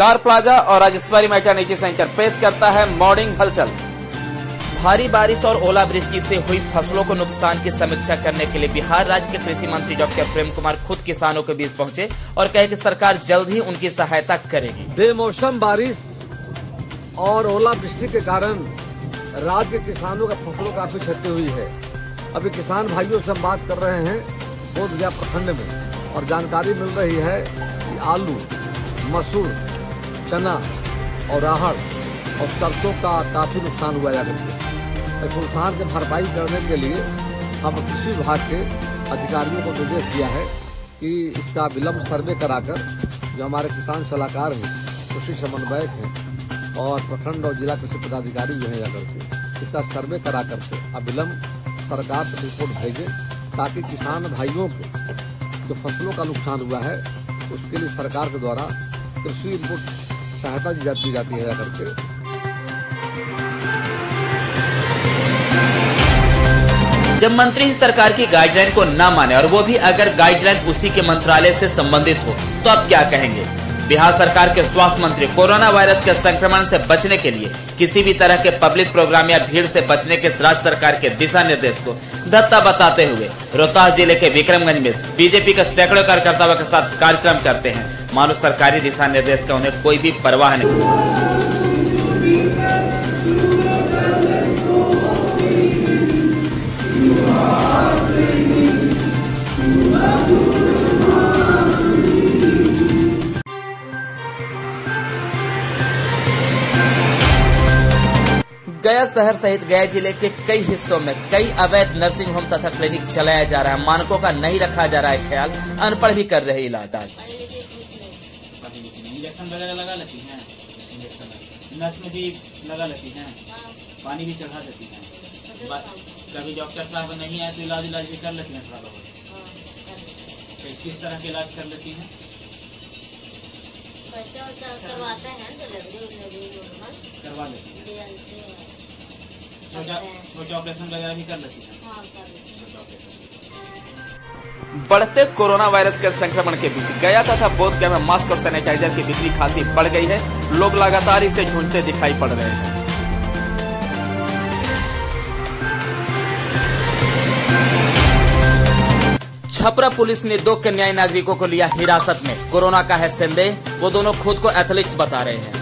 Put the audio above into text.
Car plaza और Rajeshwari maternity centre पेश करता है मॉर्निंग हलचल। भारी बारिश और ओलावृष्टि से हुई फसलों को नुकसान की समीक्षा करने के लिए बिहार राज्य के कृषि मंत्री डॉक्टर प्रेम कुमार खुद किसानों के बीच पहुंचे और कहे कि सरकार जल्द ही उनकी सहायता करेगी। बेमौसम बारिश और ओलावृष्टि के कारण राज्य के किसानों का फसलों काफी क्षति हुई है। अभी किसान भाइयों से हम बात कर रहे हैं बोधगया प्रखंड में और जानकारी मिल रही है कि आलू, मसूर, चना और राहड़ और सरसों का काफी नुकसान हुआ है। इस नुकसान की भरपाई करने के लिए हम कृषि विभाग के अधिकारियों को निर्देश दिया है कि इसका विलंब सर्वे कराकर जो हमारे किसान सलाहकार हैं, कृषि समन्वयक हैं और प्रखंड और जिला कृषि पदाधिकारी जो है जाकर के इसका सर्वे करा करके अविलंब सरकार को रिपोर्ट भेजें ताकि किसान भाइयों को जो फसलों का नुकसान हुआ है उसके लिए सरकार के द्वारा कृषि इनपुट सहायता दी जाती है करके। जब मंत्री ही सरकार की गाइडलाइन को न माने और वो भी अगर गाइडलाइन उसी के मंत्रालय से संबंधित हो तो अब क्या कहेंगे। बिहार सरकार के स्वास्थ्य मंत्री कोरोना वायरस के संक्रमण से बचने के लिए किसी भी तरह के पब्लिक प्रोग्राम या भीड़ से बचने के राज्य सरकार के दिशा निर्देश को धत्ता बताते हुए रोहतास जिले के विक्रमगंज में बीजेपी के सैकड़ों कार्यकर्ताओं के साथ कार्यक्रम करते हैं। मानो सरकारी दिशा निर्देश का उन्हें कोई भी परवाह नहीं। गया शहर सहित गया जिले के कई हिस्सों में कई अवैध नर्सिंग होम तथा क्लिनिक चलाया जा रहा है। मानकों का नहीं रखा जा रहा है ख्याल, अनपढ़ भी कर रहे इलाज। इंजेक्शन वगैरह लगा लेती हैं, नस में भी लगा लेती हैं, पानी भी चढ़ा देती हैं। कभी डॉक्टर साहब नहीं आए तो इलाज भी कर लेती हैं। थोड़ा बहुत किस तरह के इलाज कर लेती हैं? करवा लेती हैं। छोटे ऑपरेशन वगैरह भी कर लेती हैं। बढ़ते कोरोना वायरस के संक्रमण के बीच गया तथा बोधगया में मास्क और सैनिटाइजर की बिक्री खासी बढ़ गई है। लोग लगातार इसे ढूंढते दिखाई पड़ रहे हैं। छपरा पुलिस ने 2 केन्याई नागरिकों को लिया हिरासत में। कोरोना का है संदेह, वो दोनों खुद को एथलीट्स बता रहे हैं।